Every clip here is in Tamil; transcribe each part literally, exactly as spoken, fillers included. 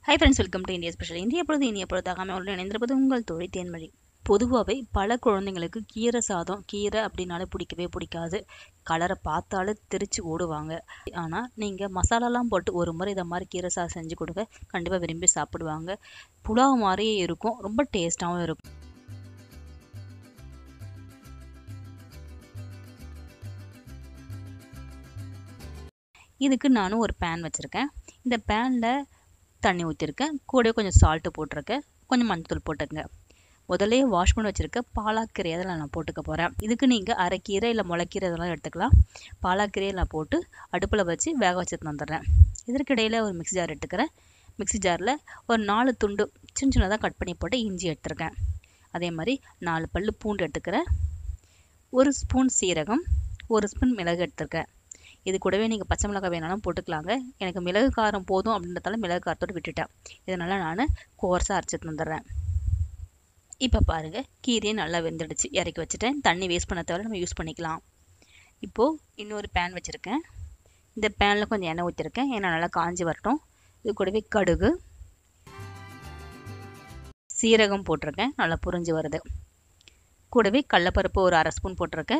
High friends, welcome to India special. இந்திய பொழுது இனிய பொழுதாகாமல் உள்ள இணைந்திருப்பது உங்கள் தோழி தேன்மொழி. பொதுவாகவே பல குழந்தைங்களுக்கு கீரை சாதம், கீரை அப்படின்னாலே பிடிக்கவே பிடிக்காது. கலரை பார்த்தாலே தெரிச்சு ஓடுவாங்க. ஆனால் நீங்கள் மசாலாலாம் போட்டு ஒரு முறை இதை மாதிரி கீரை சாதம் செஞ்சு கொடுங்க, கண்டிப்பாக விரும்பி சாப்பிடுவாங்க. புலாவ் மாதிரியே இருக்கும், ரொம்ப டேஸ்ட்டாகவும் இருக்கும். இதுக்கு நானும் ஒரு பேன் வச்சுருக்கேன். இந்த பேனில் தண்ணி ஊற்றிருக்கேன், கூட கொஞ்சம் சால்ட்டு போட்டிருக்கேன், கொஞ்சம் மஞ்சள் போட்டுக்கங்க. முதல்ல வாஷ் பண்ணி வச்சுருக்க பாலாக்கீரை அதில் நான் போட்டுக்க போகிறேன். இதுக்கு நீங்கள் அரைக்கீரை இல்லை முளைக்கீரை இதெல்லாம் எடுத்துக்கலாம். பாலாக்கீரையை நான் போட்டு அடுப்பில் வச்சு வேக வச்சு வந்துடுறேன். இதற்கிடையில் ஒரு மிக்ஸி ஜார் எடுத்துக்கிறேன். மிக்ஸி ஜாரில் ஒரு நாலு துண்டு சின்ன சின்னதாக கட் பண்ணி போட்டு இஞ்சி எடுத்துருக்கேன். அதே மாதிரி நாலு பல்லு பூண்டு எடுத்துக்கிறேன். ஒரு ஸ்பூன் சீரகம், ஒரு ஸ்பூன் மிளகு எடுத்துருக்கேன். இது கூடவே நீங்கள் பச்சை மிளகாய் வேணாலும் போட்டுக்கலாங்க. எனக்கு மிளகு காரம் போதும் அப்படின்றதால மிளகு காரத்தோடு விட்டுட்டேன். இதனால் நான் கோர்ஸாக அரைச்சி தந்துடுறேன். இப்போ பாருங்கள், கீரையை நல்லா வெந்துடுச்சு, இறக்கி வச்சுட்டேன். தண்ணி வேஸ்ட் பண்ண தவிர நம்ம யூஸ் பண்ணிக்கலாம். இப்போது இன்னொரு பேன் வச்சுருக்கேன். இந்த பேனில் கொஞ்சம் எண்ணெய் ஊற்றிருக்கேன். எண்ணெய் நல்லா காஞ்சி வரட்டும். இது கூடவே கடுகு, சீரகம் போட்டிருக்கேன், நல்லா புரிஞ்சு வருது. கூடவே கடலைப்பருப்பு ஒரு அரை ஸ்பூன் போட்டிருக்கேன்.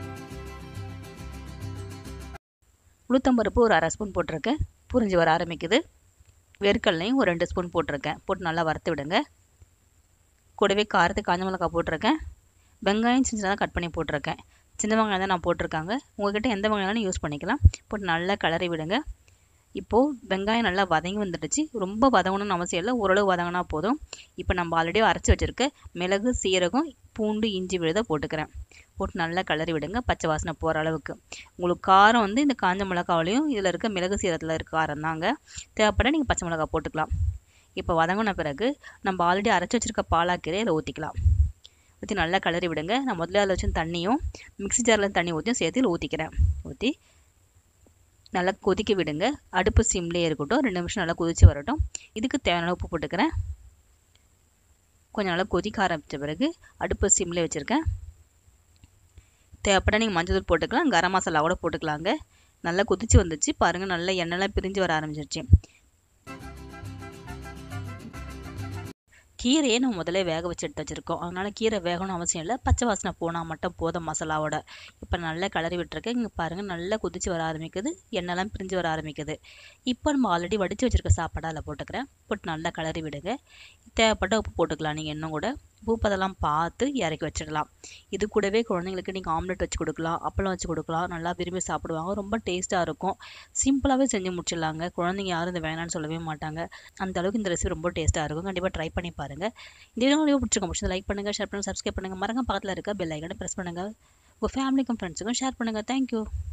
உளுத்தம்பருப்பு ஒரு அரை ஸ்பூன் போட்டிருக்கேன், புரிஞ்சு வர ஆரம்பிக்குது. வேர்க்கடலையும் ஒரு ரெண்டு ஸ்பூன் போட்டிருக்கேன், போட்டு நல்லா வறுத்து விடுங்க. கூடவே காரத்துக்கு காஞ்ச மிளகாய் போட்டிருக்கேன். வெங்காயம் சின்ன சின்னதாக கட் பண்ணி போட்டிருக்கேன். சின்ன வெங்காயம் தான் நான் போட்டிருக்காங்க. உங்கள்கிட்ட எந்த வெங்காயம் யூஸ் பண்ணிக்கலாம். போட்டு நல்லா கிளறி விடுங்க. இப்போது வெங்காயம் நல்லா வதங்கி வந்துடுச்சு. ரொம்ப வதங்கணும்னு அவசியம் இல்லை, ஓரளவு வதங்கினா போதும். இப்போ நம்ம ஆல்ரெடி அரைச்சி வச்சுருக்க மிளகு, சீரகம், பூண்டு, இஞ்சி விழுத போட்டுக்கிறேன். போட்டு நல்லா கிளறி விடுங்க, பச்சை வாசனை போகிற அளவுக்கு. உங்களுக்கு காரம் வந்து இந்த காஞ்ச மிளகாவிலையும் இதில் இருக்க மிளகு சீரகத்தில் இருக்க காரம் தாங்க. தேவைப்பட நீங்கள் பச்சை மிளகா போட்டுக்கலாம். இப்போ வதங்கின பிறகு நம்ம ஆல்ரெடி அரைச்சி வச்சுருக்க பாலாக்கீரை இதில் ஊற்றிக்கலாம். ஊற்றி நல்லா கிளறி விடுங்க. நான் முதல்ல அதில் வச்சு தண்ணியும் மிக்ஸி ஜாரில் தண்ணி ஊற்றியும் சேர்த்து இதில் ஊற்றிக்கிறேன். ஊற்றி நல்லா கொதிக்க விடுங்க. அடுப்பு சிம்லேயே இருக்கட்டும். ரெண்டு நிமிஷம் நல்லா கொதித்து வரட்டும். இதுக்கு தேவையான உப்பு போட்டுக்கிறேன். கொஞ்சம் நல்லா கொதிக்க ஆரம்பித்த பிறகு அடுப்பு சிம்லேயே வச்சுருக்கேன். தேவைப்பட நீங்கள் மஞ்சள் தூள் போட்டுக்கலாம், கரம் மசாலா கூட போட்டுக்கலாங்க. நல்லா கொதிச்சு வந்துச்சு பாருங்கள், நல்லா எண்ணெய்லாம் பிரிஞ்சு வர ஆரம்பிச்சிருச்சு. கீரையை நம்ம முதல்ல வேக வச்சு எடுத்து வச்சுருக்கோம். அதனால் கீரை வேகணும் அவசியம் இல்லை, பச்சை வாசனை போனால் மட்டும் போதும் மசாலாவோட. இப்போ நல்லா கிளறி விட்டுருக்கேன். இங்கே பாருங்கள், நல்லா கொதிச்சு வர ஆரம்பிக்குது, எண்ணெய்லாம் பிரிஞ்சு வர ஆரம்பிக்குது. இப்போ நம்ம ஆல்ரெடி வடித்து வச்சுருக்க சாப்பாடை அதில் போட்டுக்கிறேன். போட்டு நல்லா கிளறி விடுங்க. தேவைப்பட்ட உப்பு போட்டுக்கலாம். நீங்கள் இன்னும் கூட உப்பு அதெல்லாம் பார்த்து இறக்கி வச்சிடலாம். இது கூடவே குழந்தைங்களுக்கு நீங்கள் ஆம்லெட் வச்சு கொடுக்கலாம், அப்பளம் வச்சு கொடுக்கலாம், நல்லா விரும்பி சாப்பிடுவாங்க. ரொம்ப டேஸ்ட்டாக இருக்கும். சிம்பிளாகவே செஞ்சு முடிச்சிடலாங்க. குழந்தைங்க யாரும் இந்த வேணான்னு சொல்லவே மாட்டாங்க. அந்த அளவுக்கு இந்த ரெசிபி ரொம்ப டேஸ்ட்டாக இருக்கும். கண்டிப்பாக ட்ரை பண்ணி பாருங்கள். இந்த வீடியோ பிடிச்சிருக்கோம், பிடிச்சது லைக் பண்ணுங்கள், ஷேர் பண்ணுங்கள், சப்ஸ்கிரைப் பண்ணுங்கள். மறக்காம பக்கத்தில் இருக்க பெல் ஐக்கானை ப்ரெஸ் பண்ணுங்கள். உங்கள் ஃபேமிலிக்கும் ஃப்ரெண்ட்ஸுக்கும் ஷேர் பண்ணுங்கள். தேங்க்யூ.